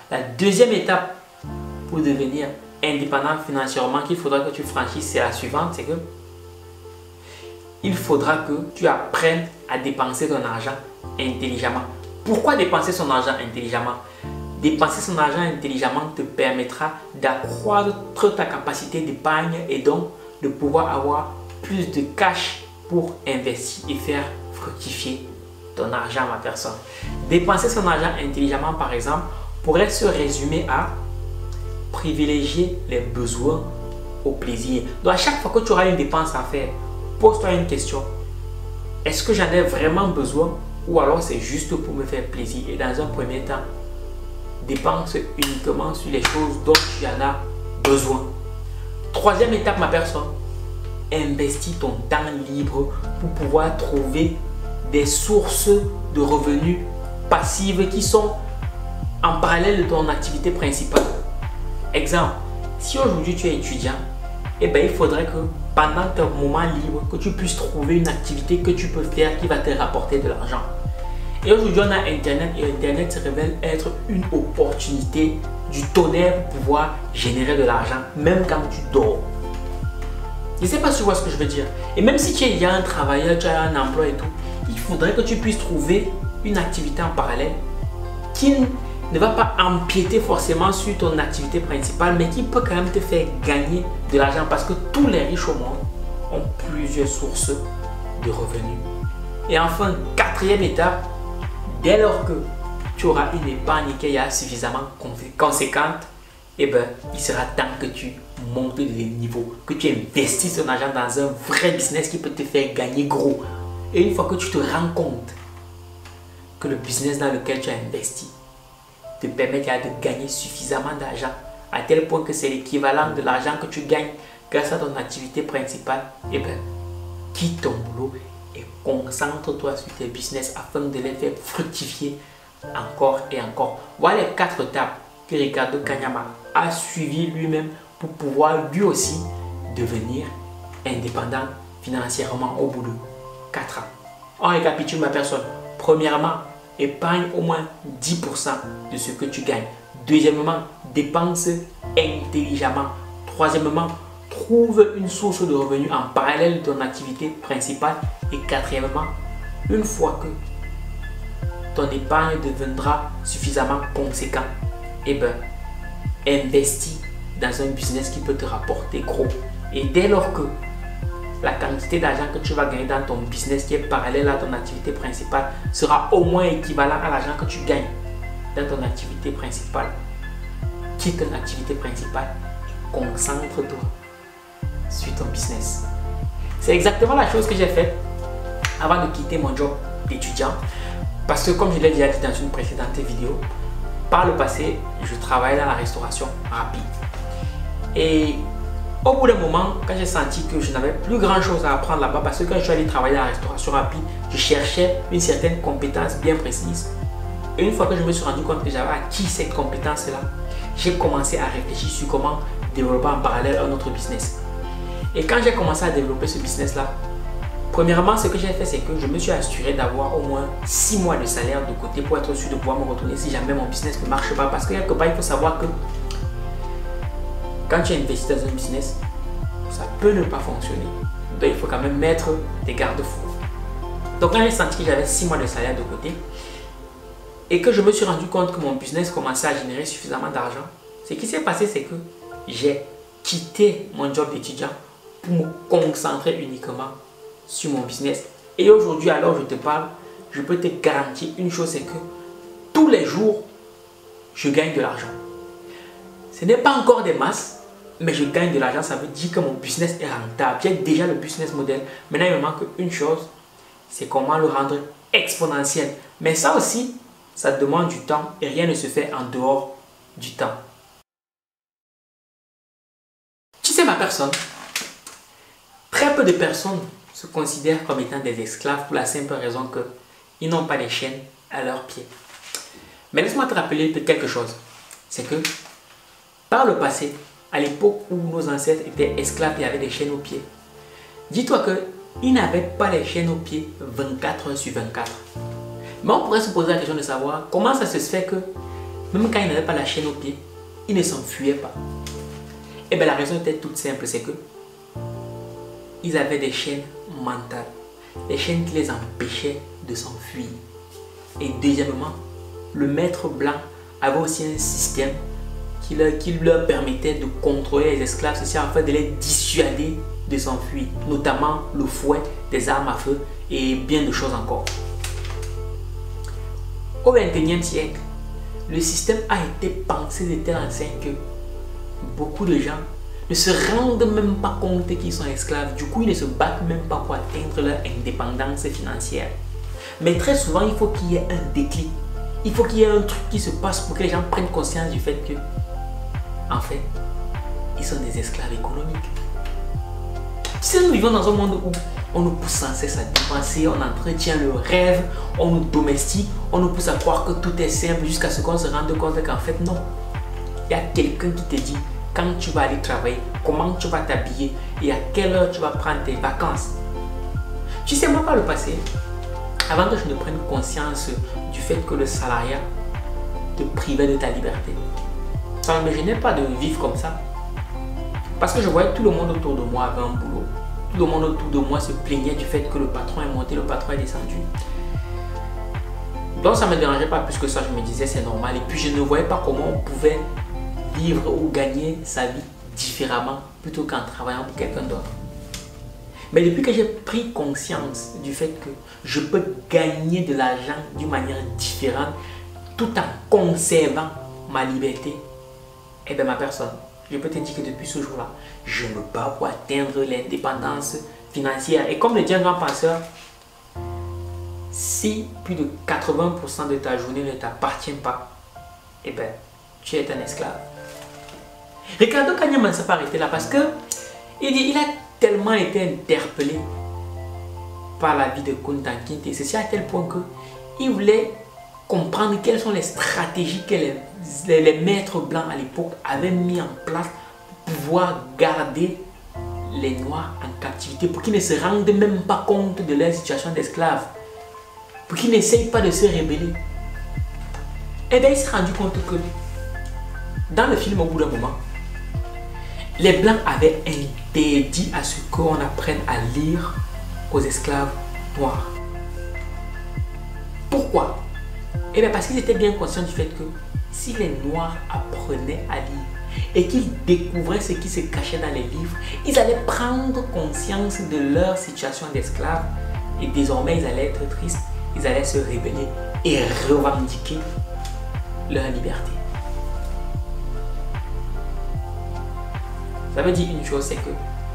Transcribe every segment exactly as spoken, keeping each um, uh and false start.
La deuxième étape pour devenir indépendant financièrement qu'il faudra que tu franchisses, c'est la suivante, c'est que il faudra que tu apprennes à dépenser ton argent intelligemment. Pourquoi dépenser son argent intelligemment? Dépenser son argent intelligemment te permettra d'accroître ta capacité d'épargne et donc de pouvoir avoir plus de cash pour investir et faire fructifier ton argent, ma personne. Dépenser son argent intelligemment, par exemple, pourrait se résumer à privilégier les besoins au plaisir. Donc, à chaque fois que tu auras une dépense à faire, pose-toi une question. Est-ce que j'en ai vraiment besoin ou alors c'est juste pour me faire plaisir? Et dans un premier temps, dépense uniquement sur les choses dont tu en as besoin. Troisième étape, ma personne, investis ton temps libre pour pouvoir trouver des sources de revenus passives qui sont en parallèle de ton activité principale. Exemple, si aujourd'hui tu es étudiant, eh ben, il faudrait que pendant ton moment libre, que tu puisses trouver une activité que tu peux faire qui va te rapporter de l'argent. Et aujourd'hui, on a Internet et Internet se révèle être une opportunité du tonnerre pour pouvoir générer de l'argent, même quand tu dors. Je ne sais pas si tu vois ce que je veux dire. Et même si tu es déjà un travailleur, tu as un emploi et tout, il faudrait que tu puisses trouver une activité en parallèle qui ne va pas empiéter forcément sur ton activité principale, mais qui peut quand même te faire gagner de l'argent parce que tous les riches au monde ont plusieurs sources de revenus. Et enfin, quatrième étape, dès lors que tu auras une épargne qui est suffisamment conséquente, eh ben, il sera temps que tu montes de niveau, que tu investisses ton argent dans un vrai business qui peut te faire gagner gros. Et une fois que tu te rends compte que le business dans lequel tu as investi te permet de gagner suffisamment d'argent, à tel point que c'est l'équivalent de l'argent que tu gagnes grâce à ton activité principale, eh bien, quitte ton boulot et concentre-toi sur tes business afin de les faire fructifier encore et encore. Voilà les quatre étapes que Ricardo Kanyama a suivi lui-même pour pouvoir lui aussi devenir indépendant financièrement au bout de quatre ans. On récapitule, ma personne. Premièrement, épargne au moins dix pour cent de ce que tu gagnes. Deuxièmement, dépense intelligemment. Troisièmement, trouve une source de revenus en parallèle de ton activité principale. Et quatrièmement, une fois que ton épargne deviendra suffisamment conséquent, eh ben, investis dans un business qui peut te rapporter gros. Et dès lors que la quantité d'argent que tu vas gagner dans ton business qui est parallèle à ton activité principale sera au moins équivalent à l'argent que tu gagnes dans ton activité principale, quitte ton activité principale, concentre-toi sur ton business. C'est exactement la chose que j'ai faite avant de quitter mon job d'étudiant, parce que comme je l'ai déjà dit dans une précédente vidéo, par le passé, je travaillais dans la restauration rapide. Et au bout d'un moment, quand j'ai senti que je n'avais plus grand chose à apprendre là-bas, parce que quand je suis allé travailler dans la restauration rapide, je cherchais une certaine compétence bien précise. Et une fois que je me suis rendu compte que j'avais acquis cette compétence-là, j'ai commencé à réfléchir sur comment développer en parallèle un autre business. Et quand j'ai commencé à développer ce business-là, premièrement, ce que j'ai fait, c'est que je me suis assuré d'avoir au moins six mois de salaire de côté pour être sûr de pouvoir me retourner si jamais mon business ne marche pas. Parce que quelque part, il faut savoir que quand tu investis dans un business, ça peut ne pas fonctionner. Donc, il faut quand même mettre des garde-fous. Donc, quand j'ai senti que j'avais six mois de salaire de côté et que je me suis rendu compte que mon business commençait à générer suffisamment d'argent, ce qui s'est passé, c'est que j'ai quitté mon job d'étudiant pour me concentrer uniquement sur mon business. Et aujourd'hui, alors je te parle, je peux te garantir une chose, c'est que tous les jours, je gagne de l'argent. Ce n'est pas encore des masses, mais je gagne de l'argent. Ça veut dire que mon business est rentable. J'ai déjà le business model. Maintenant, il me manque une chose, c'est comment le rendre exponentiel. Mais ça aussi, ça demande du temps et rien ne se fait en dehors du temps. Tu sais, ma personne, très peu de personnes se considèrent comme étant des esclaves pour la simple raison qu'ils n'ont pas de chaînes à leurs pieds. Mais laisse-moi te rappeler quelque chose. C'est que par le passé, à l'époque où nos ancêtres étaient esclaves et avaient des chaînes aux pieds, dis-toi qu'ils n'avaient pas les chaînes aux pieds vingt-quatre heures sur vingt-quatre. Mais on pourrait se poser la question de savoir comment ça se fait que même quand ils n'avaient pas la chaîne au pied, ils ne s'enfuyaient pas. Et bien la raison était toute simple, c'est que ils avaient des chaînes mentales, des chaînes qui les empêchaient de s'enfuir. Et deuxièmement, le maître blanc avait aussi un système qui leur, qui leur permettait de contrôler les esclaves, ceci afin de les dissuader de s'enfuir, notamment le fouet, des armes à feu et bien de choses encore. Au vingt et unième siècle, le système a été pensé de telle enseigne que beaucoup de gens ne se rendent même pas compte qu'ils sont esclaves. Du coup, ils ne se battent même pas pour atteindre leur indépendance financière. Mais très souvent, il faut qu'il y ait un déclic. Il faut qu'il y ait un truc qui se passe pour que les gens prennent conscience du fait que, en fait, ils sont des esclaves économiques. Tu sais, nous vivons dans un monde où on nous pousse sans cesse à dépenser, on entretient le rêve, on nous domestique, on nous pousse à croire que tout est simple jusqu'à ce qu'on se rende compte qu'en fait, non. Il y a quelqu'un qui te dit quand tu vas aller travailler, comment tu vas t'habiller et à quelle heure tu vas prendre tes vacances. Tu sais, moi, par le passé, avant que je ne prenne conscience du fait que le salariat te privait de ta liberté, ça ne me gênait pas de vivre comme ça. Parce que je voyais tout le monde autour de moi avait un boulot. Tout le monde autour de moi se plaignait du fait que le patron est monté, le patron est descendu. Donc ça ne me dérangeait pas plus que ça, je me disais c'est normal. Et puis je ne voyais pas comment on pouvait vivre ou gagner sa vie différemment plutôt qu'en travaillant pour quelqu'un d'autre. Mais depuis que j'ai pris conscience du fait que je peux gagner de l'argent d'une manière différente tout en conservant ma liberté, et bien ma personne, je peux te dire que depuis ce jour-là, je me bats pour atteindre l'indépendance financière. Et comme le dit un grand penseur, si plus de quatre-vingts pour cent de ta journée ne t'appartient pas, eh bien, tu es un esclave. Ricardo Kahneman ne s'est pas arrêté là parce que il dit il a tellement été interpellé par la vie de Kunta Kinte, c'est à tel point que il voulait comprendre quelles sont les stratégies que les, les, les maîtres blancs à l'époque avaient mis en place pour pouvoir garder les Noirs en captivité, pour qu'ils ne se rendent même pas compte de leur situation d'esclave, pour qu'ils n'essayent pas de se rebeller. Et bien il s'est rendu compte que dans le film, au bout d'un moment, les Blancs avaient interdit à ce qu'on apprenne à lire aux esclaves noirs. Pourquoi? Eh bien parce qu'ils étaient bien conscients du fait que si les Noirs apprenaient à lire et qu'ils découvraient ce qui se cachait dans les livres, ils allaient prendre conscience de leur situation d'esclaves et désormais ils allaient être tristes, ils allaient se rébeller et revendiquer leur liberté. Ça veut dire une chose, c'est que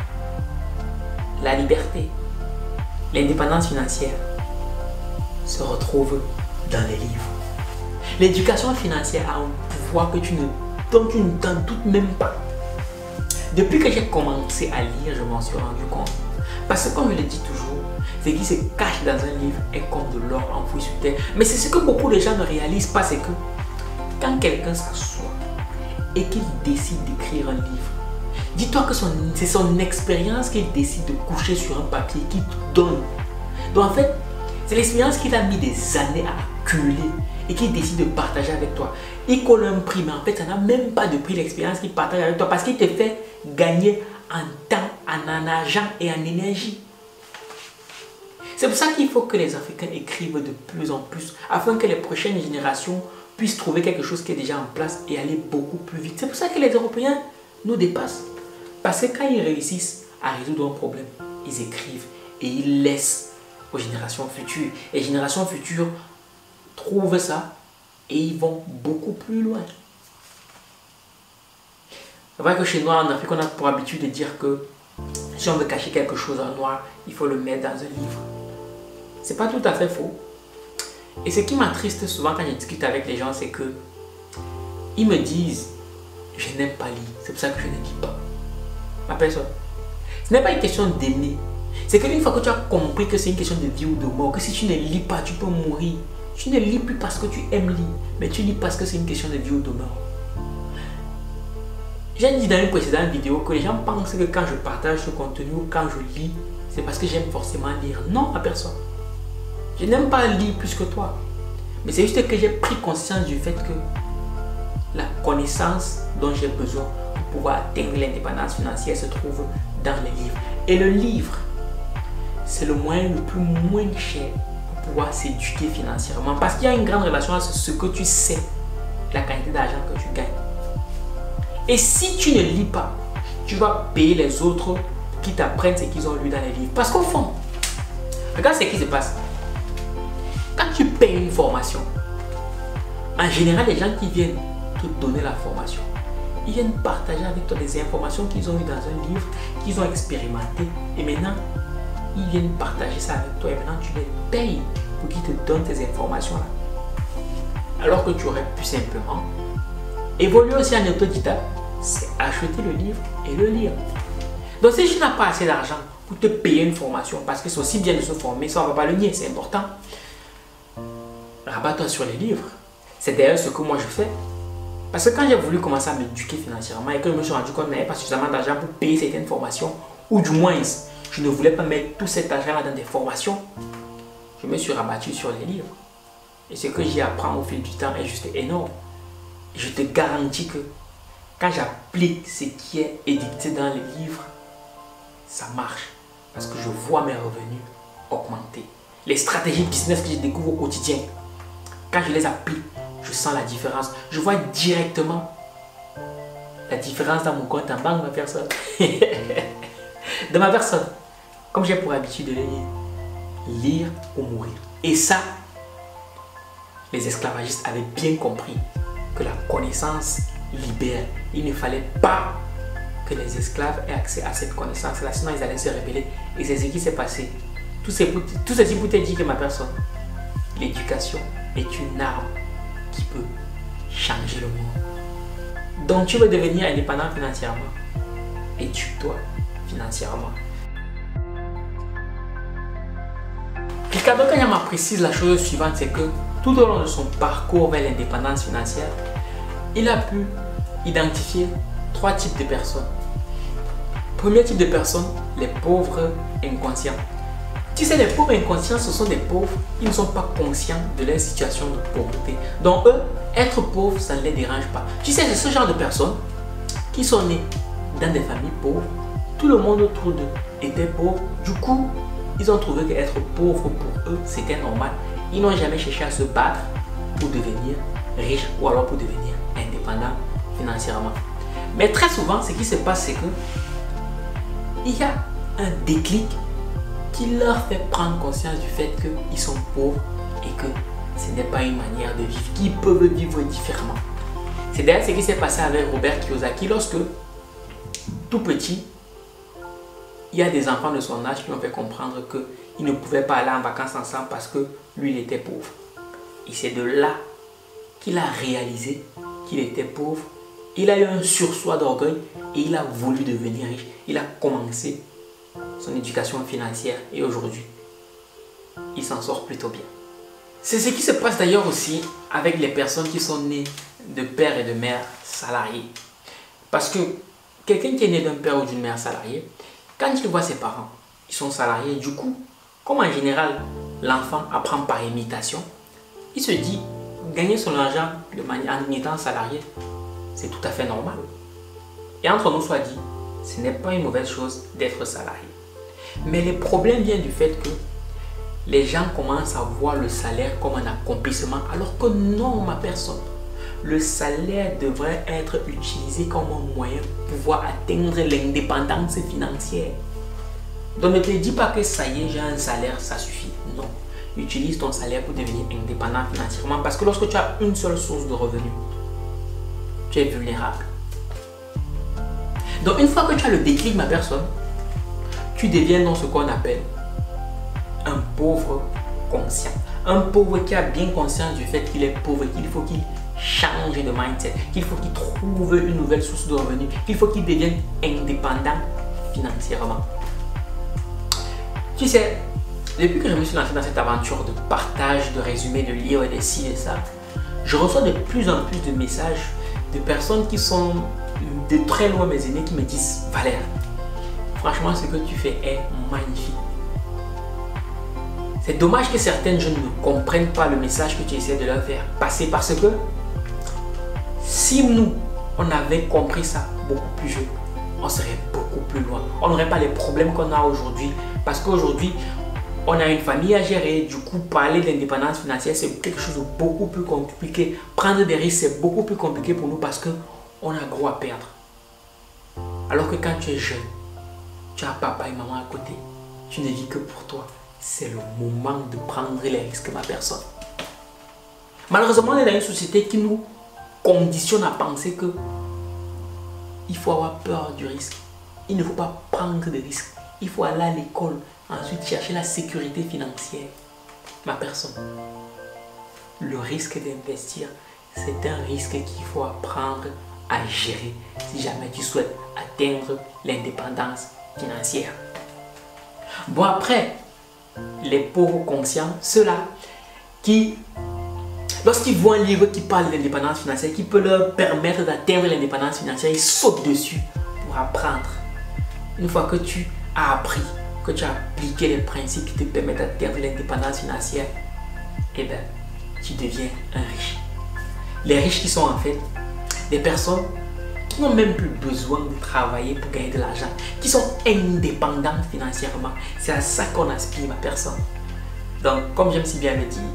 la liberté, l'indépendance financière se retrouve dans les livres. L'éducation financière a un pouvoir que tu ne, dont tu ne t'en doutes même pas. Depuis que j'ai commencé à lire, je m'en suis rendu compte. Parce que comme je le dis toujours, ce qui se cache dans un livre est comme de l'or enfoui sous terre. Mais c'est ce que beaucoup de gens ne réalisent pas, c'est que quand quelqu'un s'assoit et qu'il décide d'écrire un livre, dis-toi que c'est son expérience qu'il décide de coucher sur un papier qu'il te donne. Donc en fait, c'est l'expérience qu'il a mis des années à accumuler et qu'il décide de partager avec toi. Il colle un prix, mais en fait, ça n'a même pas de prix l'expérience qu'il partage avec toi parce qu'il te fait gagner en temps, en argent et en énergie. C'est pour ça qu'il faut que les Africains écrivent de plus en plus afin que les prochaines générations puissent trouver quelque chose qui est déjà en place et aller beaucoup plus vite. C'est pour ça que les Européens nous dépassent. Parce que quand ils réussissent à résoudre un problème, ils écrivent et ils laissent aux générations futures. Et les générations futures trouvent ça et ils vont beaucoup plus loin. C'est vrai que chez nous, en Afrique, on a pour habitude de dire que si on veut cacher quelque chose en noir, il faut le mettre dans un livre. C'est pas tout à fait faux. Et ce qui m'attriste souvent quand je discute avec les gens, c'est que ils me disent « Je n'aime pas lire, c'est pour ça que je ne lis pas ». Ma personne, ce n'est pas une question d'aimer. C'est qu'une fois que tu as compris que c'est une question de vie ou de mort, que si tu ne lis pas, tu peux mourir. Tu ne lis plus parce que tu aimes lire, mais tu lis parce que c'est une question de vie ou de mort. J'ai dit dans une précédente vidéo que les gens pensent que quand je partage ce contenu ou quand je lis, c'est parce que j'aime forcément lire. Non, à personne. Je n'aime pas lire plus que toi. Mais c'est juste que j'ai pris conscience du fait que la connaissance dont j'ai besoin pour pouvoir atteindre l'indépendance financière se trouve dans les livres. Et le livre, c'est le moyen le plus moins cher pour pouvoir s'éduquer financièrement. Parce qu'il y a une grande relation à ce que tu sais, la quantité d'argent que tu gagnes. Et si tu ne lis pas, tu vas payer les autres qui t'apprennent ce qu'ils ont lu dans les livres. Parce qu'au fond, regarde ce qui se passe. Quand tu payes une formation, en général, les gens qui viennent te donner la formation, ils viennent partager avec toi des informations qu'ils ont eues dans un livre, qu'ils ont expérimenté. Et maintenant, ils viennent partager ça avec toi. Et maintenant, tu les payes pour qu'ils te donnent ces informations-là. Alors que tu aurais pu simplement évoluer aussi en autodidacte, c'est acheter le livre et le lire. Donc, si tu n'as pas assez d'argent pour te payer une formation, parce que c'est aussi bien de se former, ça on ne va pas le nier, c'est important. Rabat-toi sur les livres. C'est d'ailleurs ce que moi je fais. Parce que quand j'ai voulu commencer à m'éduquer financièrement et que je me suis rendu compte que je n'avais pas suffisamment d'argent pour payer certaines formations, ou du moins je ne voulais pas mettre tout cet argent dans des formations, je me suis rabattu sur les livres. Et ce que j'y apprends au fil du temps est juste énorme. Et je te garantis que quand j'applique ce qui est édicté dans les livres, ça marche. Parce que je vois mes revenus augmenter. Les stratégies de business que je découvre au quotidien, quand je les applique, je sens la différence. Je vois directement la différence dans mon compte en banque, ma personne. De ma personne. Comme j'ai pour habitude de les lire. Lire ou mourir. Et ça, les esclavagistes avaient bien compris que la connaissance libère. Il ne fallait pas que les esclaves aient accès à cette connaissance-là, sinon ils allaient se révéler. Et c'est ce qui s'est passé. Tout ceci pour te dire que ma personne, l'éducation est une arme qui peut changer le monde. Donc tu veux devenir indépendant financièrement. Éduque-toi financièrement. Ricardo Kanyama précise la chose suivante, c'est que tout au long de son parcours vers l'indépendance financière, il a pu identifier trois types de personnes. Premier type de personnes, les pauvres inconscients. Tu sais, les pauvres inconscients, ce sont des pauvres, ils ne sont pas conscients de leur situation de pauvreté. Donc eux, être pauvres, ça ne les dérange pas. Tu sais, c'est ce genre de personnes qui sont nées dans des familles pauvres. Tout le monde autour d'eux était pauvre. Du coup, ils ont trouvé qu'être pauvre pour eux, c'était normal. Ils n'ont jamais cherché à se battre pour devenir riches ou alors pour devenir indépendants financièrement. Mais très souvent, ce qui se passe, c'est que il y a un déclic qui leur fait prendre conscience du fait qu'ils sont pauvres et que ce n'est pas une manière de vivre, qu'ils peuvent vivre différemment. C'est d'ailleurs ce qui s'est passé avec Robert Kiyosaki lorsque, tout petit, il y a des enfants de son âge qui ont fait comprendre qu'ils ne pouvaient pas aller en vacances ensemble parce que lui, il était pauvre. Et c'est de là qu'il a réalisé qu'il était pauvre. Il a eu un sursaut d'orgueil et il a voulu devenir riche. Il a commencé son éducation financière et aujourd'hui, il s'en sort plutôt bien. C'est ce qui se passe d'ailleurs aussi avec les personnes qui sont nées de père et de mère salariés. Parce que quelqu'un qui est né d'un père ou d'une mère salariée, quand il voit ses parents, ils sont salariés, du coup, comme en général, l'enfant apprend par imitation, il se dit, gagner son argent de manière, en étant salarié, c'est tout à fait normal. Et entre nous soit dit, ce n'est pas une mauvaise chose d'être salarié. Mais le problème vient du fait que les gens commencent à voir le salaire comme un accomplissement, alors que non, ma personne. Le salaire devrait être utilisé comme un moyen pour pouvoir atteindre l'indépendance financière. Donc ne te dis pas que ça y est, j'ai un salaire, ça suffit. Non. Utilise ton salaire pour devenir indépendant financièrement parce que lorsque tu as une seule source de revenus, tu es vulnérable. Donc une fois que tu as le déclic, ma personne, tu deviens dans ce qu'on appelle un pauvre conscient. Un pauvre qui a bien conscience du fait qu'il est pauvre, qu'il faut qu'il change de mindset, qu'il faut qu'il trouve une nouvelle source de revenus, qu'il faut qu'il devienne indépendant financièrement. Tu sais, depuis que je me suis lancé dans cette aventure de partage, de résumés, de livres et de ci et ça, je reçois de plus en plus de messages de personnes qui sont de très loin, mes aînés, qui me disent « Valère, franchement, ce que tu fais est magnifique. » C'est dommage que certaines jeunes ne comprennent pas le message que tu essaies de leur faire passer parce que Si nous, on avait compris ça beaucoup plus jeune, on serait beaucoup plus loin. On n'aurait pas les problèmes qu'on a aujourd'hui. Parce qu'aujourd'hui, on a une famille à gérer. Du coup, parler d'indépendance financière, c'est quelque chose de beaucoup plus compliqué. Prendre des risques, c'est beaucoup plus compliqué pour nous parce qu'on a gros à perdre. Alors que quand tu es jeune, tu as papa et maman à côté. Tu ne vis que pour toi. C'est le moment de prendre les risques, ma personne. Malheureusement, on est dans une société qui nous conditionne à penser que il faut avoir peur du risque. Il ne faut pas prendre de risques. Il faut aller à l'école, ensuite chercher la sécurité financière. Ma personne, le risque d'investir, c'est un risque qu'il faut apprendre à gérer si jamais tu souhaites atteindre l'indépendance financière. Bon, après, les pauvres conscients, ceux-là qui, lorsqu'ils voient un livre qui parle d'indépendance financière, qui peut leur permettre d'atteindre l'indépendance financière, ils sautent dessus pour apprendre. Une fois que tu as appris, que tu as appliqué les principes qui te permettent d'atteindre l'indépendance financière, eh bien, tu deviens un riche. Les riches qui sont en fait des personnes qui n'ont même plus besoin de travailler pour gagner de l'argent, qui sont indépendantes financièrement. C'est à ça qu'on aspire, ma personne. Donc, comme j'aime si bien le dire,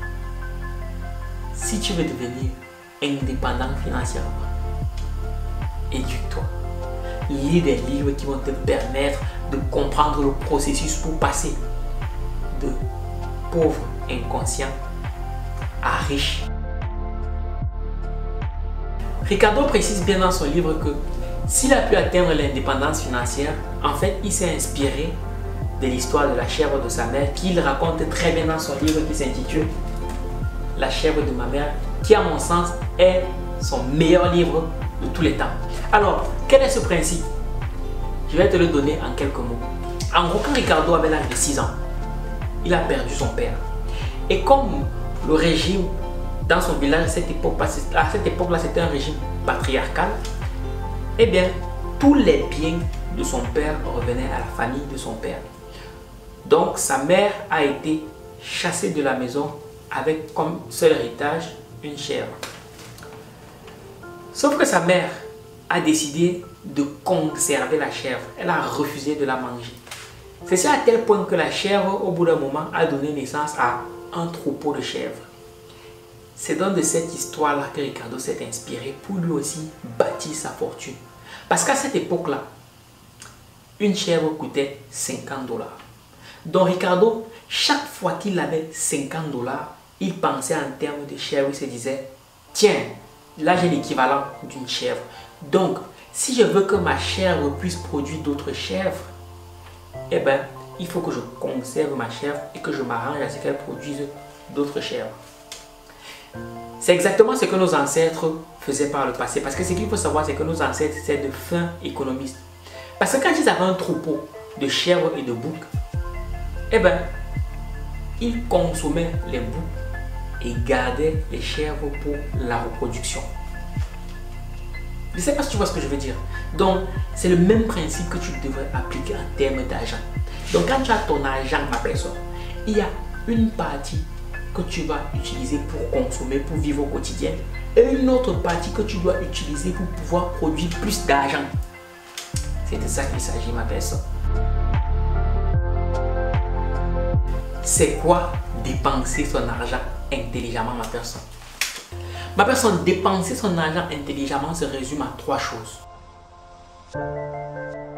si tu veux devenir indépendant financièrement, éduque-toi. Lis des livres qui vont te permettre de comprendre le processus pour passer de pauvre inconscient à riche. Ricardo précise bien dans son livre que s'il a pu atteindre l'indépendance financière, en fait, il s'est inspiré de l'histoire de la chèvre de sa mère qu'il raconte très bien dans son livre qui s'intitule La chèvre de ma mère, qui à mon sens est son meilleur livre de tous les temps. Alors, quel est ce principe? Je vais te le donner en quelques mots. En gros, quand Ricardo avait l'âge de six ans, il a perdu son père. Et comme le régime dans son village à cette époque-là, à cette époque-là, c'était un régime patriarcal, eh bien, tous les biens de son père revenaient à la famille de son père. Donc, sa mère a été chassée de la maison avec comme seul héritage une chèvre. Sauf que sa mère a décidé de conserver la chèvre. Elle a refusé de la manger. C'est ça à tel point que la chèvre, au bout d'un moment, a donné naissance à un troupeau de chèvres. C'est dans de cette histoire-là que Ricardo s'est inspiré pour lui aussi bâtir sa fortune. Parce qu'à cette époque-là, une chèvre coûtait cinquante dollars. Donc Ricardo, chaque fois qu'il avait cinquante dollars, il pensait en termes de chèvre, il se disait, tiens, là j'ai l'équivalent d'une chèvre. Donc, si je veux que ma chèvre puisse produire d'autres chèvres, eh bien, il faut que je conserve ma chèvre et que je m'arrange à ce qu'elle produise d'autres chèvres. C'est exactement ce que nos ancêtres faisaient par le passé. Parce que ce qu'il faut savoir, c'est que nos ancêtres, c'est de fins économistes. Parce que quand ils avaient un troupeau de chèvres et de boucs, eh bien, ils consommaient les boucs et gardaient les chèvres pour la reproduction. Je ne sais pas si tu vois ce que je veux dire. Donc, c'est le même principe que tu devrais appliquer en termes d'argent. Donc, quand tu as ton argent, ma personne, il y a une partie que tu vas utiliser pour consommer, pour vivre au quotidien, et une autre partie que tu dois utiliser pour pouvoir produire plus d'argent. C'est de ça qu'il s'agit, ma personne. C'est quoi dépenser son argent intelligemment, ma personne? Ma personne, dépenser son argent intelligemment se résume à trois choses.